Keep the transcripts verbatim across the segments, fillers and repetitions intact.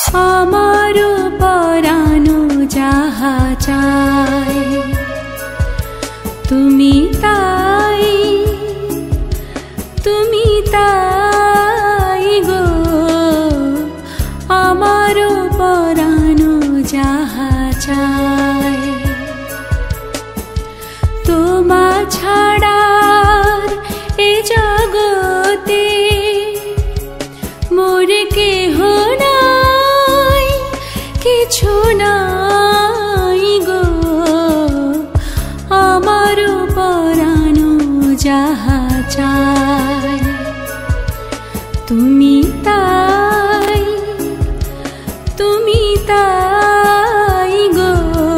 আমারো পরানো যাহা চায় তুমি তাই, তুমি তাই গো। আমারো পরানো যাহা চায় তোমা ছাড়ার এ জগতে মোর কেহ নাই, কিছু নাই গো। আমারো পরানো যাহা চায় তুমি তাই, তুমি তাই গো।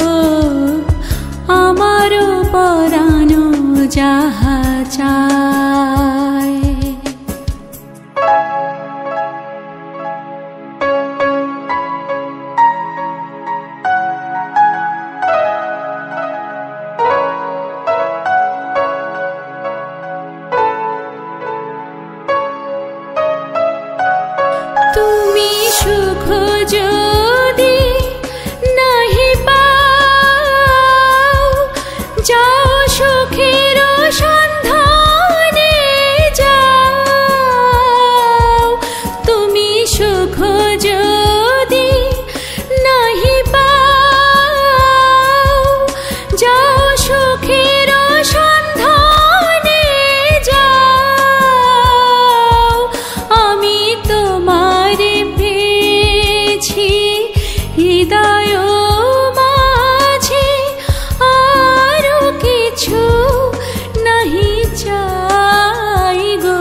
আমারো পরানো যাহা চায়। তুমি সুখ যদি নাহি পাও, যাও সুখের সন্ধানে যাও। তুমি সুখ যদি নাহি পাও, যাও সুখের সন্ধানে যাও। আমি তোমারে পেয়েছি হৃদয় মাঝে, আরো কিছু নাহি চাই গো।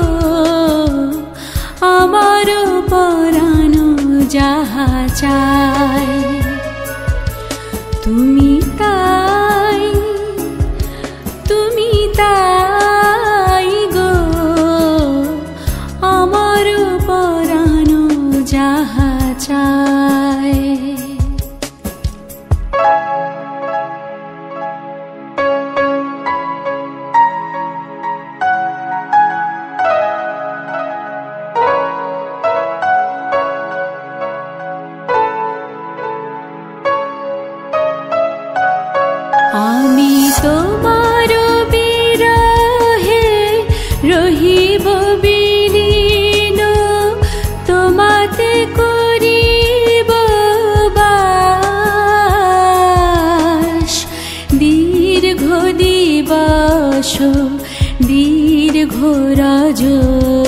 আমারো পরানো যাহা চায় তুমি তাই, তুমি তাই গো। আমারো পরানো যাহা চায়। আমি তোমারো বিরহে রহিব বিলীন, তোমাতে করিব বাস। দীর্ঘ দিবস দীর্ঘ রজনী